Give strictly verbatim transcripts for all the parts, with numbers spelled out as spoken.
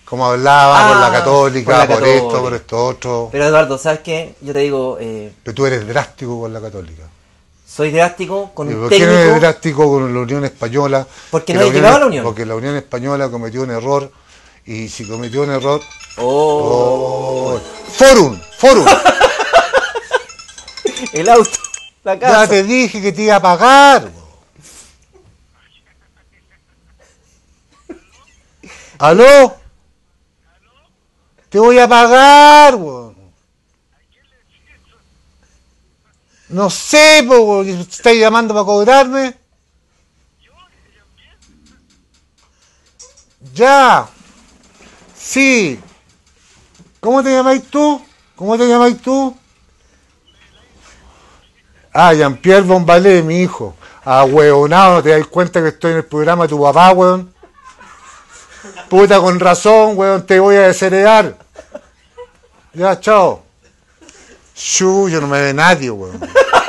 Como hablaba Ah, por la Católica, por la por, Católica. esto, por esto otro. Pero Eduardo, ¿sabes qué? Yo te digo, eh, Pero tú eres drástico con la Católica. soy drástico con ¿Y un por qué no técnico. eres drástico con la Unión Española? Porque Que no hay Unión, llegado a la Unión. Porque la Unión Española cometió un error, y si cometió un error... Oh, ¡Oh! ¡Forum! ¡Forum! el auto, la casa. Ya te dije que te iba a pagar. Bo. ¿Aló? Te voy a pagar, bo. No sé, po, ¿estás llamando para cobrarme? Ya. Sí. ¿Cómo te llamáis tú? ¿Cómo te llamáis tú? Ah, Jean-Pierre Bombalé, mi hijo. Ah, huevonado, ¿no te das cuenta que estoy en el programa de tu papá, weón? Puta, con razón, weón, te voy a desheredar. Ya, chao. Shu, yo no me ve nadie, weón.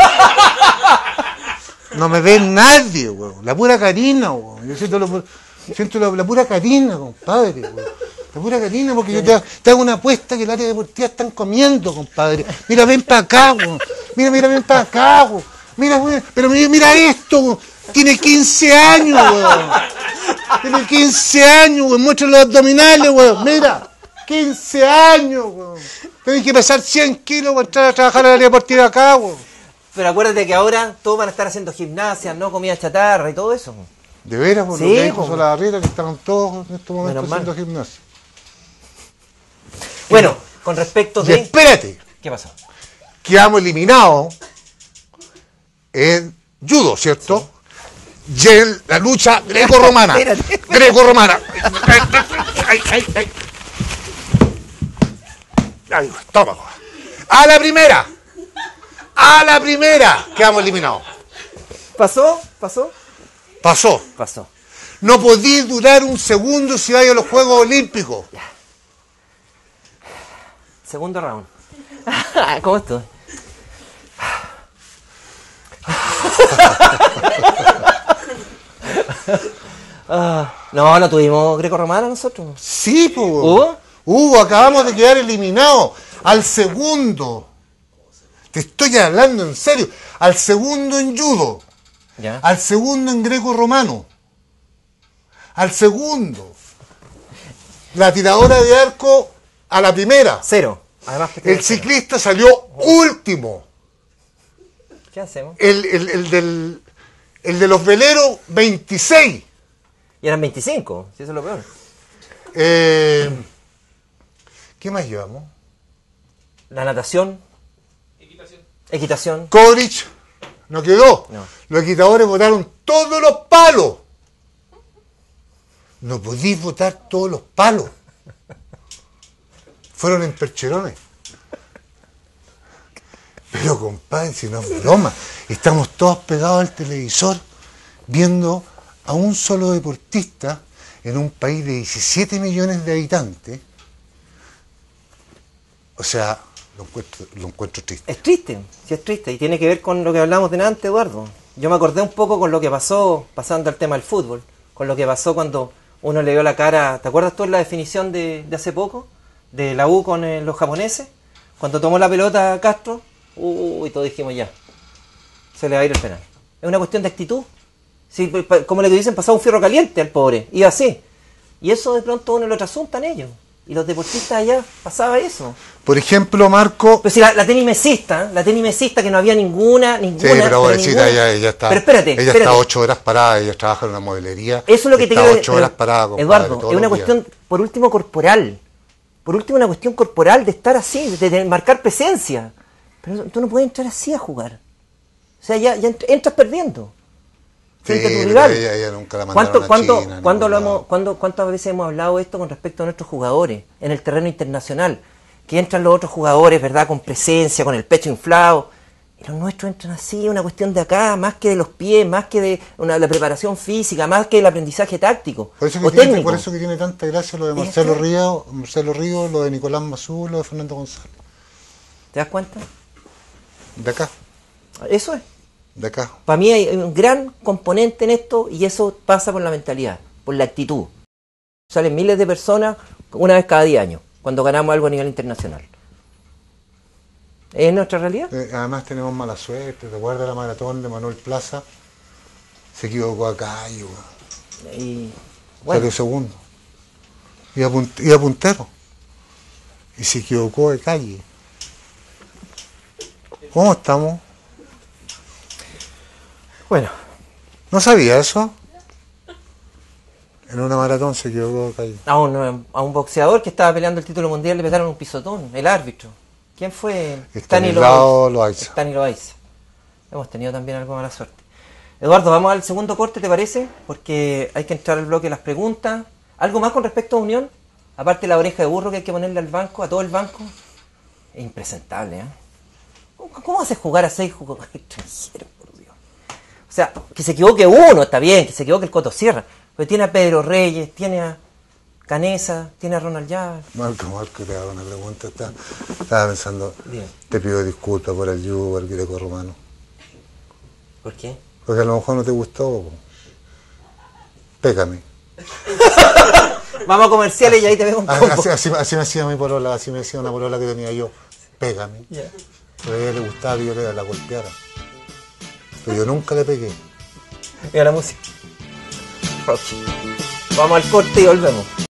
No me ve nadie, weón. La pura Karina, weón. Yo siento, lo, siento la, la pura Karina, compadre, weón. La pura Karina, porque yo te, te hago una apuesta que el área deportiva están comiendo, compadre. Mira, ven para acá, weón. Mira, mira, ven para acá, weón. Mira, weón. Pero mira, mira esto, weón. Tiene quince años, weón. Tiene quince años, weón. Muestra los abdominales, weón. Mira, quince años, weón. Tenés que pesar cien kilos para entrar a trabajar en el área deportiva acá, weón. Pero acuérdate que ahora todos van a estar haciendo gimnasia, no comida chatarra y todo eso. De veras, por Sí, lo que dijo po. Solabarrieta, que estaban todos en estos momentos Menos mal. haciendo gimnasia. Bueno, con respecto Y de... espérate, ¿Qué pasó? quedamos eliminados en judo, ¿cierto? Y en la lucha greco-romana. Espérate, espérate. Greco-romana. Ay, ay, ay. Ay, toma. A la primera. A la primera. Quedamos eliminados. ¿Pasó? ¿Pasó? Pasó. Pasó. No podí durar un segundo si vais a los Juegos Olímpicos. Segundo round. ¿Cómo estoy? Ah, no, no tuvimos greco-romana nosotros. Sí, pues. ¿Hubo? Hubo, acabamos de quedar eliminados. Al segundo. Te estoy hablando en serio. Al segundo en judo. Ya. Al segundo en greco-romano. Al segundo. La tiradora de arco a la primera. Cero. Además que El ciclista salió último. ¿Qué hacemos? El, el, el, del, el de los veleros, veintiséis. Y eran veinticinco, si eso es lo peor. Eh, ¿Qué más llevamos? La natación. Equitación. Equitación. Kovrich no quedó. No. Los equitadores votaron todos los palos. No podís votar todos los palos. Fueron en percherones. Pero compadre, si no es broma, estamos todos pegados al televisor viendo a un solo deportista en un país de diecisiete millones de habitantes. O sea, lo encuentro, lo encuentro triste. Es triste, sí es triste. Y tiene que ver con lo que hablamos delante, Eduardo. Yo me acordé un poco con lo que pasó, pasando al tema del fútbol, con lo que pasó cuando uno le dio la cara. ¿Te acuerdas tú en la definición de, de hace poco? De la U con eh, los japoneses. Cuando tomó la pelota a Castro, uh, y todos dijimos ya, se le va a ir el penal. Es una cuestión de actitud. Sí, como le dicen, pasaba un fierro caliente al pobre, iba así. Y eso de pronto uno lo trasuntan ellos. Y los deportistas allá pasaba eso. Por ejemplo, Marco... Pero si la, la tenis mesista, la tenis mesista que no había ninguna, ninguna... Sí, pero pobrecita, ninguna. ella, ella está... Pero espérate, ella espérate. está ocho horas parada, ella trabaja en una modelería. Eso es lo que te está quiero ocho pero, horas parada, compadre, Eduardo, todos es una los días. cuestión, por último, corporal. Por último, una cuestión corporal de estar así, de, de marcar presencia. Pero tú no puedes entrar así a jugar. O sea, ya, ya entras perdiendo. Frente Sí, a tu pero rival. ella, ella nunca la ¿Cuánto, mandaron a cuánto, China, cuándo ningún lo lado. hemos, cuándo, ¿Cuántas veces hemos hablado esto con respecto a nuestros jugadores en el terreno internacional? Que entran los otros jugadores, ¿verdad? Con presencia, con el pecho inflado. Y los nuestros entran así, una cuestión de acá, más que de los pies, más que de una, la preparación física, más que el aprendizaje táctico Por eso, que o tiene, técnico. por eso que tiene tanta gracia lo de ¿Es Marcelo que? Ríos, Marcelo Ríos, lo de Nicolás Mazú, lo de Fernando González. ¿Te das cuenta? De acá, Eso es. de acá. Para mí hay un gran componente en esto y eso pasa por la mentalidad, por la actitud. Salen miles de personas una vez cada diez años, cuando ganamos algo a nivel internacional. ¿Es nuestra realidad? Eh, además tenemos mala suerte. ¿Te acuerdas de la maratón de Manuel Plaza? Se equivocó acá y bueno, Y, bueno, salió segundo. Iba, punt iba puntero. Y se equivocó de calle. ¿Cómo estamos? bueno, ¿No sabía eso? En una maratón se equivocó de calle. a un, a un boxeador que estaba peleando el título mundial le pegaron un pisotón, el árbitro. ¿Quién fue? Estanislao Loaiza. Estanislao Loaiza. Hemos tenido también algo mala suerte. Eduardo, vamos al segundo corte, ¿te parece? Porque hay que entrar al bloque de las preguntas. ¿Algo más con respecto a Unión? Aparte de la oreja de burro que hay que ponerle al banco, a todo el banco. Es impresentable, ¿eh? ¿Cómo, cómo haces jugar a seis jugadores extranjeros, por Dios? O sea, que se equivoque uno, está bien, que se equivoque el Coto Sierra. Pero tiene a Pedro Reyes, tiene a Canesa, tiene a Ronald Llaves. Marco, Marco, te hago una pregunta. Estaba, estaba pensando, Bien. te pido disculpas por el yugo, el greco romano. ¿Por qué? Porque a lo mejor no te gustó. Po. Pégame. Vamos a comerciales y ahí te veo un combo. Así, así, así me hacía mi polola, así me decía una polola que tenía yo. Pégame. Yeah. Pero a ella le gustaba que yo le la golpeara. Pero yo nunca le pegué. Mira la música. Vamos al corte y volvemos.